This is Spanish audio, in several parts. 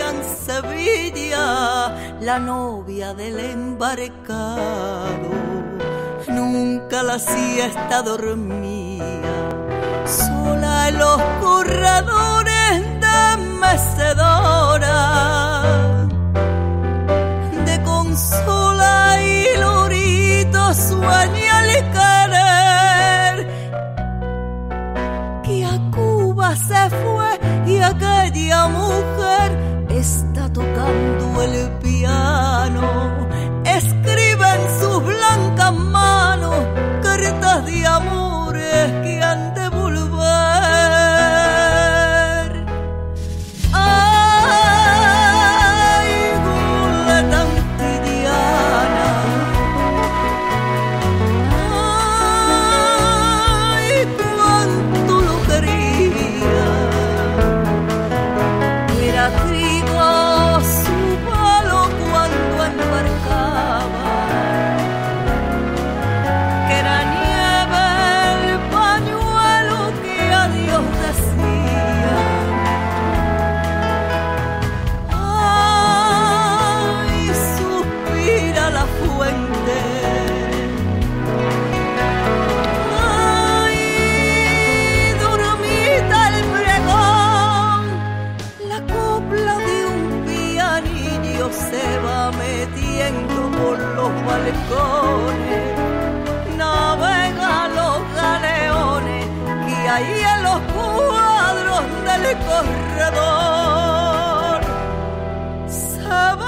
en Sevilla, la novia del embarcado. Nunca la siesta dormía, sola en los corredores de mecedora, de consola y lorito sueña el querer, que a Cuba se fue y aquella mujer está tocando el piano, escribe en sus blancas manos cartas de amores que han de volver. Ay, goleta antillana, ay, cuánto lo quería. Era trigo su palo cuando embarcaba, que era nieve el pañuelo que adiós decía. Ay, suspira la fuente, ay, dormita el pregón, la copla de un pianillo se va metiendo por los balcones, navega los galeones que hay en los cuadros del corredor se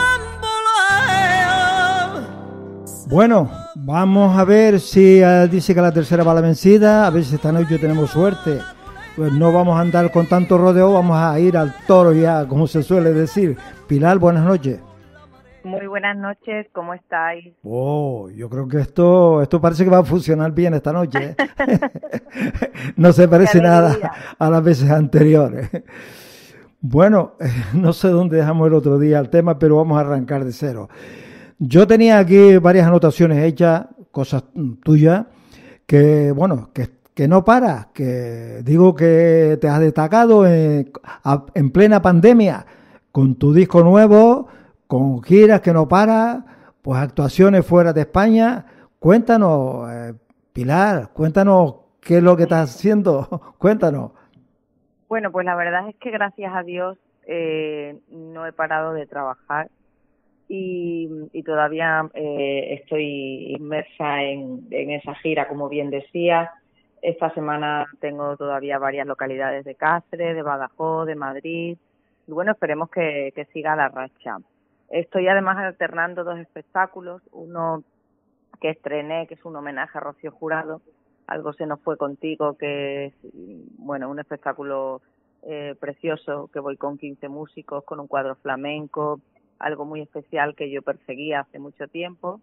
bambolea. Bueno, vamos a ver si dice que la tercera va la vencida, a ver si esta noche tenemos suerte. Pues no vamos a andar con tanto rodeo, vamos a ir al toro ya, como se suele decir. Pilar, buenas noches. Muy buenas noches, ¿cómo estáis? Oh, yo creo que esto parece que va a funcionar bien esta noche, ¿eh? No se parece nada a las veces anteriores. Bueno, no sé dónde dejamos el otro día el tema, pero vamos a arrancar de cero. Yo tenía aquí varias anotaciones hechas, cosas tuyas, que bueno, que no paras, que digo que te has destacado en plena pandemia, con tu disco nuevo, con giras que no paras, pues actuaciones fuera de España. Cuéntanos, Pilar, cuéntanos qué es lo que estás haciendo, cuéntanos. Bueno, pues la verdad es que gracias a Dios no he parado de trabajar y todavía estoy inmersa en esa gira, como bien decías. Esta semana tengo todavía varias localidades de Cáceres, de Badajoz, de Madrid. Y bueno, esperemos que siga la racha. Estoy además alternando dos espectáculos, uno que estrené, que es un homenaje a Rocío Jurado, Algo se nos fue contigo, que es, bueno, un espectáculo precioso, que voy con 15 músicos, con un cuadro flamenco, algo muy especial que yo perseguía hace mucho tiempo.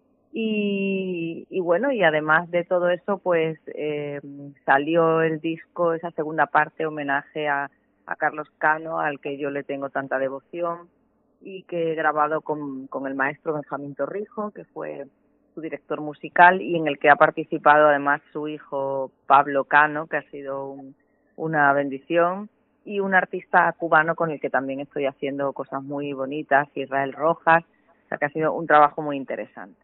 Y bueno, y además de todo eso, pues salió el disco, esa segunda parte, homenaje a Carlos Cano, al que yo le tengo tanta devoción, y que he grabado con el maestro Benjamín Torrijos, que fue su director musical, y en el que ha participado además su hijo Pablo Cano, que ha sido una bendición, y un artista cubano con el que también estoy haciendo cosas muy bonitas, Israel Rojas, o sea que ha sido un trabajo muy interesante.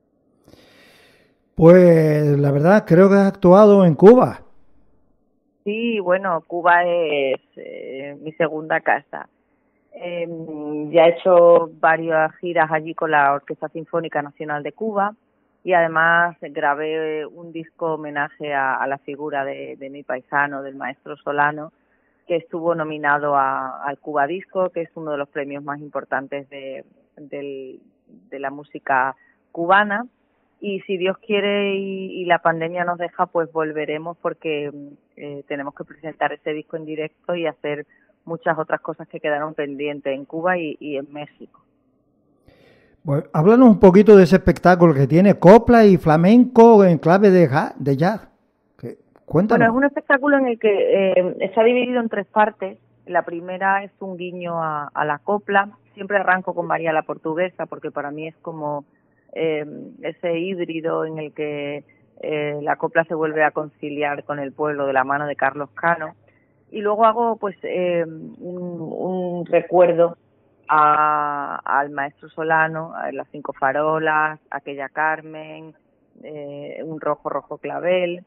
Pues la verdad, creo que has actuado en Cuba. Sí, bueno, Cuba es mi segunda casa. Ya he hecho varias giras allí con la Orquesta Sinfónica Nacional de Cuba y además grabé un disco homenaje a la figura de mi paisano, del maestro Solano, que estuvo nominado al Cuba Disco, que es uno de los premios más importantes de la música cubana. Y si Dios quiere y la pandemia nos deja, pues volveremos, porque tenemos que presentar ese disco en directo y hacer muchas otras cosas que quedaron pendientes en Cuba y en México. Pues háblanos un poquito de ese espectáculo que tiene copla y flamenco en clave de jazz. Cuéntanos. Bueno, es un espectáculo en el que está dividido en tres partes. La primera es un guiño a la copla. Siempre arranco con María la Portuguesa, porque para mí es como ese híbrido en el que la copla se vuelve a conciliar con el pueblo de la mano de Carlos Cano. Y luego hago pues un recuerdo al maestro Solano, a las 5 farolas, aquella Carmen, un rojo clavel.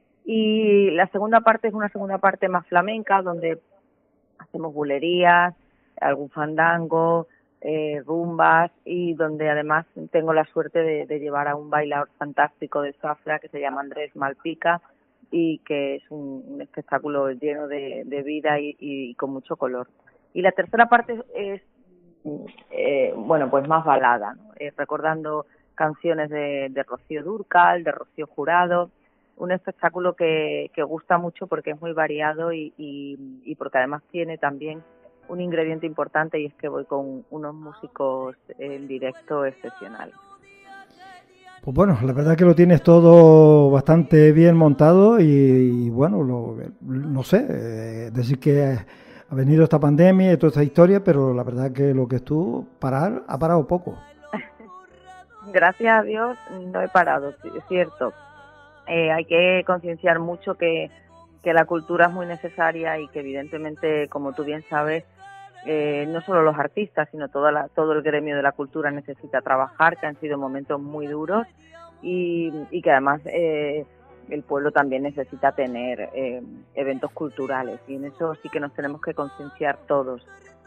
Y la segunda parte es una segunda parte más flamenca, donde hacemos bulerías, algún fandango, rumbas, y donde además tengo la suerte de llevar a un bailador fantástico de Zafra que se llama Andrés Malpica, y que es un espectáculo lleno de vida y con mucho color. Y la tercera parte es pues más balada, ¿no? Recordando canciones de Rocío Dúrcal, de Rocío Jurado, un espectáculo que gusta mucho porque es muy variado y porque además tiene también un ingrediente importante, y es que voy con unos músicos en directo excepcionales. Pues bueno, la verdad que lo tienes todo bastante bien montado y bueno, no sé, decir que ha venido esta pandemia y toda esta historia, pero la verdad que lo que estuvo ha parado poco. Gracias a Dios no he parado, es cierto. Hay que concienciar mucho que la cultura es muy necesaria y que evidentemente, como tú bien sabes, no solo los artistas, sino todo el gremio de la cultura necesita trabajar, que han sido momentos muy duros y que además el pueblo también necesita tener eventos culturales, y en eso sí que nos tenemos que concienciar todos.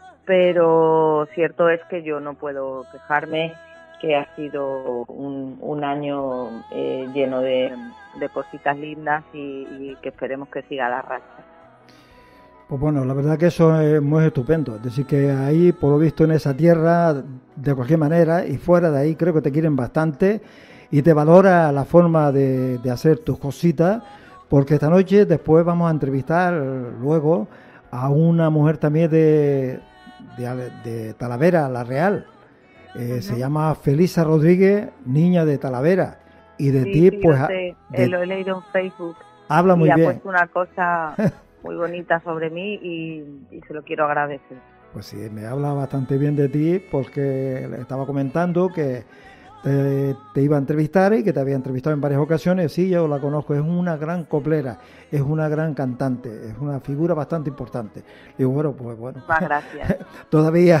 Pero cierto es que yo no puedo quejarme, que ha sido un año lleno de cositas lindas y que esperemos que siga la racha. Pues bueno, la verdad que eso es muy estupendo. Es decir, que ahí, por lo visto, en esa tierra, de cualquier manera, y fuera de ahí, creo que te quieren bastante y te valora la forma de hacer tus cositas, porque esta noche después vamos a entrevistar luego a una mujer también de Talavera, La Real. Se llama Felisa Rodríguez, niña de Talavera. Y de ti, pues... lo he leído en Facebook. Habla muy bien. Y ha puesto una cosa muy bonita sobre mí y se lo quiero agradecer. Pues sí, me habla bastante bien de ti, porque le estaba comentando que te iba a entrevistar y que te había entrevistado en varias ocasiones. Sí, yo la conozco, es una gran coplera, es una gran cantante, es una figura bastante importante. Digo, bueno, pues bueno. Más gracias. todavía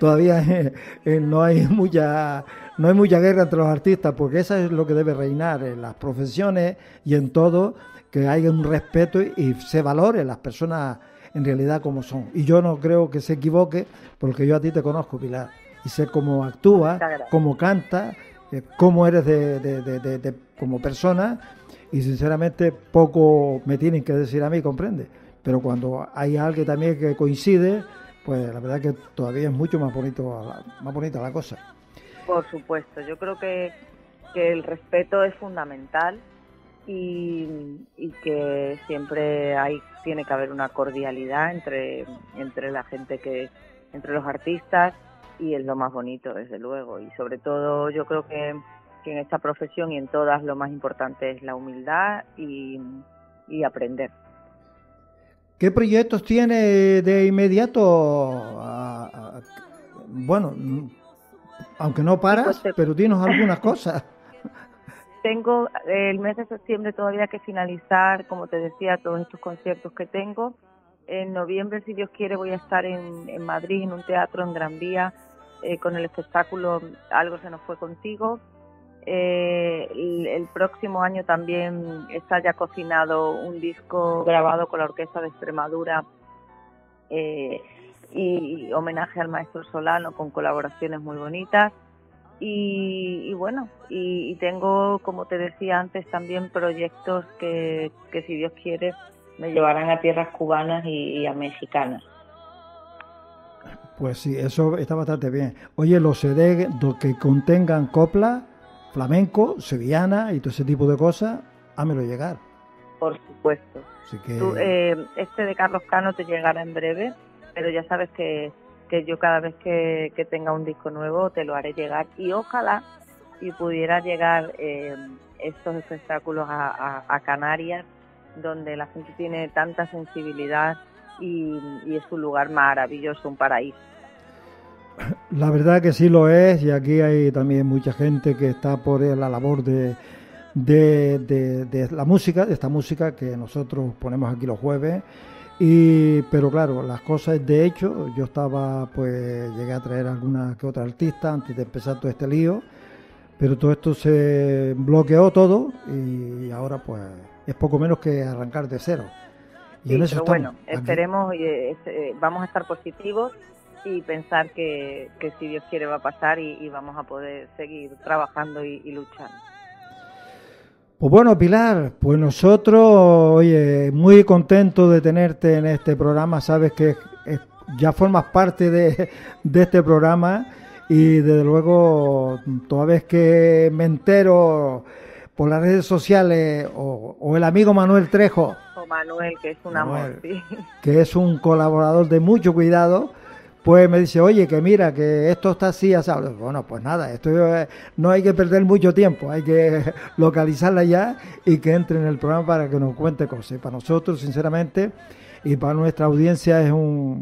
no hay mucha guerra entre los artistas, porque eso es lo que debe reinar en las profesiones y en todo, que haya un respeto y se valore las personas en realidad como son. Y yo no creo que se equivoque, porque yo a ti te conozco, Pilar, y sé cómo actúas, cómo cantas, cómo eres de como persona, y sinceramente poco me tienen que decir a mí, comprende. Pero cuando hay alguien también que coincide, pues la verdad que todavía es mucho más bonita la cosa. Por supuesto, yo creo que el respeto es fundamental y que siempre tiene que haber una cordialidad entre la gente, entre los artistas, y es lo más bonito, desde luego. Y sobre todo yo creo que en esta profesión y en todas lo más importante es la humildad y aprender. ¿Qué proyectos tiene de inmediato? Bueno, aunque no paras, pero tienes algunas cosas. Tengo el mes de septiembre todavía que finalizar, como te decía, todos estos conciertos que tengo. En noviembre, si Dios quiere, voy a estar en Madrid, en un teatro en Gran Vía, con el espectáculo Algo se nos fue contigo. El próximo año también está ya cocinado un disco grabado con la Orquesta de Extremadura y homenaje al maestro Solano, con colaboraciones muy bonitas. Y bueno, y tengo, como te decía antes, también proyectos que si Dios quiere me llevarán a tierras cubanas y a mexicanas. Pues sí, eso está bastante bien. Oye, los CD que contengan copla, flamenco, sevillana y todo ese tipo de cosas, hámelo llegar. Por supuesto. Así que... Este de Carlos Cano te llegará en breve, pero ya sabes que yo cada vez que tenga un disco nuevo te lo haré llegar, y ojalá y pudiera llegar estos espectáculos a Canarias, donde la gente tiene tanta sensibilidad y es un lugar maravilloso, un paraíso. La verdad que sí lo es, y aquí hay también mucha gente que está por la labor de la música, de esta música que nosotros ponemos aquí los jueves, Pero claro, las cosas de hecho, yo llegué a traer alguna que otra artista antes de empezar todo este lío, pero todo esto se bloqueó todo y ahora pues es poco menos que arrancar de cero. Y sí, en eso pero bueno, esperemos, vamos a estar positivos y pensar que si Dios quiere va a pasar y vamos a poder seguir trabajando y luchando. Pues bueno, Pilar, pues nosotros, oye, muy contentos de tenerte en este programa. Sabes que ya formas parte de este programa y desde luego toda vez que me entero por las redes sociales o el amigo Manuel Trejo, o Manuel, que es un amor, sí, que es un colaborador de mucho cuidado, pues me dice, oye, que mira, que esto está así, así. Bueno, pues nada, esto no hay que perder mucho tiempo, hay que localizarla ya y que entre en el programa para que nos cuente cosas. Y para nosotros, sinceramente, y para nuestra audiencia es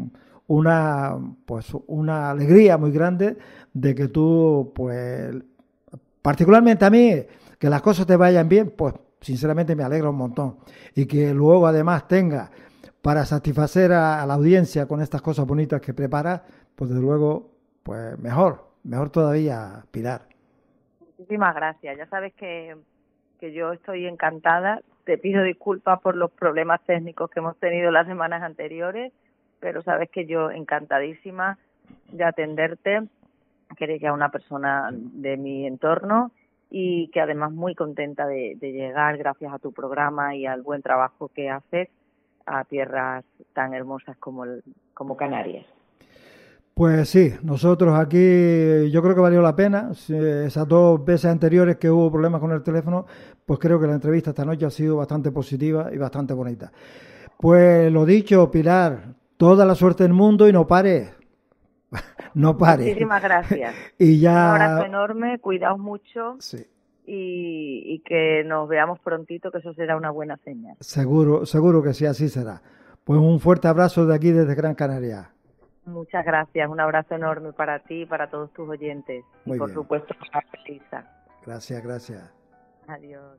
una alegría muy grande de que tú, pues, particularmente a mí, que las cosas te vayan bien, pues, sinceramente me alegra un montón. Y que luego además tenga para satisfacer a la audiencia con estas cosas bonitas que prepara, pues desde luego, pues mejor todavía, Pilar. Muchísimas gracias. Ya sabes que yo estoy encantada. Te pido disculpas por los problemas técnicos que hemos tenido las semanas anteriores, pero sabes que yo encantadísima de atenderte, que eres ya una persona de mi entorno y que además muy contenta de llegar gracias a tu programa y al buen trabajo que haces a tierras tan hermosas como Canarias. Pues sí, nosotros aquí yo creo que valió la pena. Esas 2 veces anteriores que hubo problemas con el teléfono, pues creo que la entrevista esta noche ha sido bastante positiva y bastante bonita. Pues lo dicho, Pilar, toda la suerte del mundo y no pares. No pares. Muchísimas gracias. Y ya... Un abrazo enorme, cuidaos mucho. Sí. Y que nos veamos prontito, que eso será una buena señal. Seguro que sí, así será. Pues un fuerte abrazo de aquí desde Gran Canaria. Muchas gracias, un abrazo enorme para ti y para todos tus oyentes. Muy y por bien. supuesto para Elisa. Gracias. Adiós.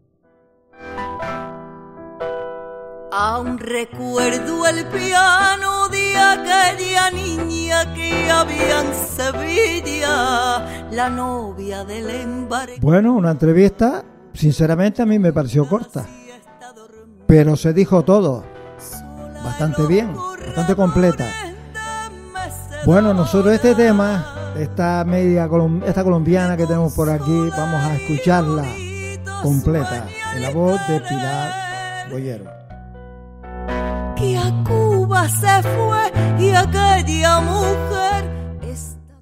Aún recuerdo el piano de aquella niña que había en Sevilla, la novia del embarque. Bueno, una entrevista, sinceramente a mí me pareció corta, pero se dijo todo, bastante bien, bastante completa. Bueno, nosotros este tema, esta colombiana que tenemos por aquí, vamos a escucharla completa, en la voz de Pilar Boyero. Que a Cuba se fue y aquella mujer está...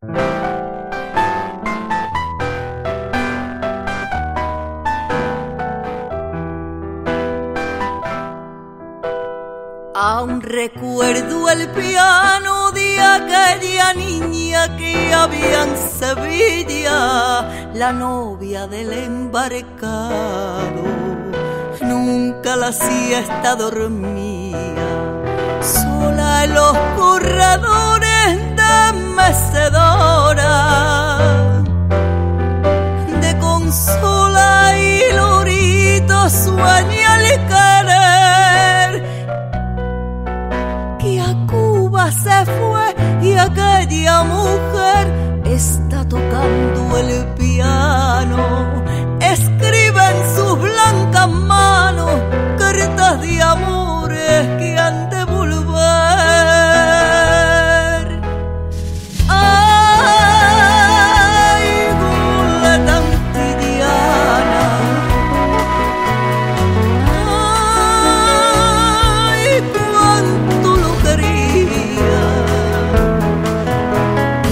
Aún recuerdo el piano de aquella niña que había en Sevilla, la novia del embarcado. Nunca la siesta dormía, sola en los corredores de mecedora, de consola y lorito sueña el querer, que a Cuba se fue y aquella mujer está tocando el piano, escribe en sus blancas manos cartas de amores que han de volver. Ay, goleta antidiana, ay, cuánto lo quería,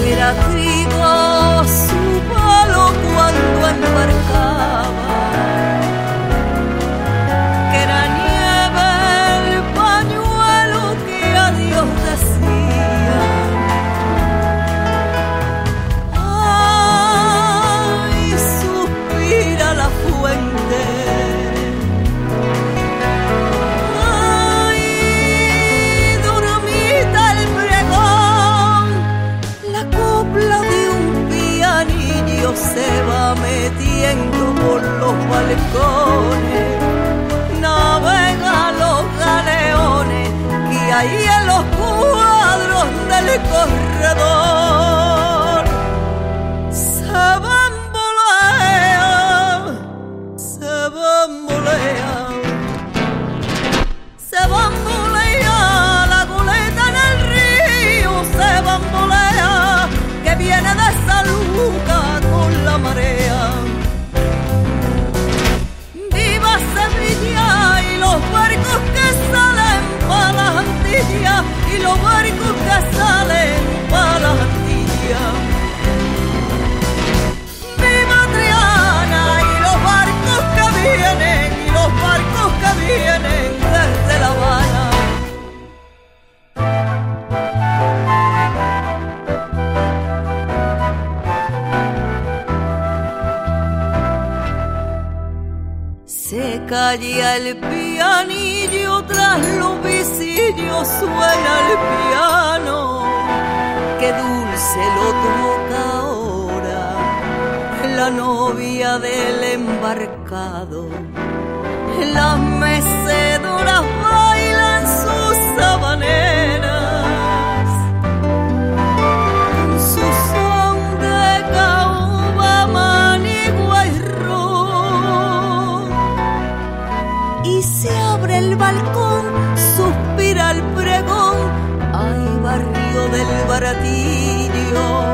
calla el pianillo, tras los visillos suena el piano. Qué dulce lo toca ahora la novia del embarcado. Las mecedoras bailan sus habaneras con su son de caoba, manigua y ron. Y se abre el balcón, suspira el pregón, ay barrio del Baratillo.